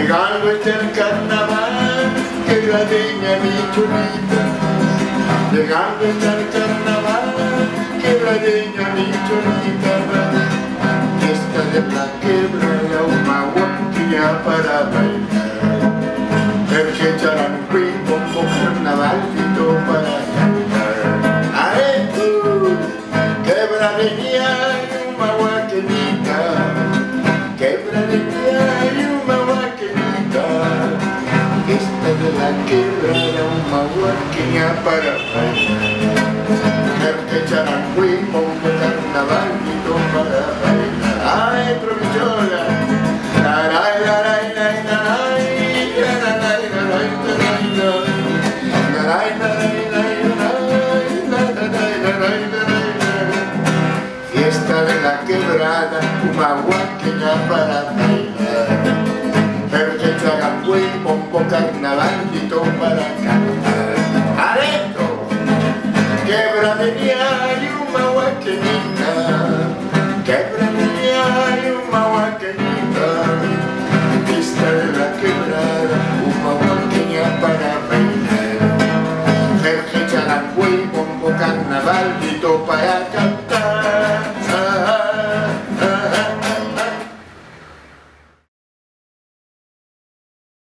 Llegando está el carnaval, que gradeña mi chulita. Llegando está el carnaval, que gradeña mi chulita. Fiesta de la quebra, una guaquilla para bailar. El que charanqui, pongo carnavalito para cantar. ¡Ae tú! Quebradeña y una guaqueñita. Quebradeña y una guaqueñita. Fiesta de la quebrada, una guaqueña para bailar. El que charanqui, pongo carnavalito para bailar. ¡Ay, provisoria! Fiesta de la quebrada, una guaqueña para bailar. Pero que charanqui, pongo carnavalito para cantar. ¡Adentro! Quebradeña y una guaqueñita. Quebradeña y una guaqueñita. Fiesta de la quebrada, una guaqueña para bailar. Pero que charanqui, pongo carnavalito para cantar.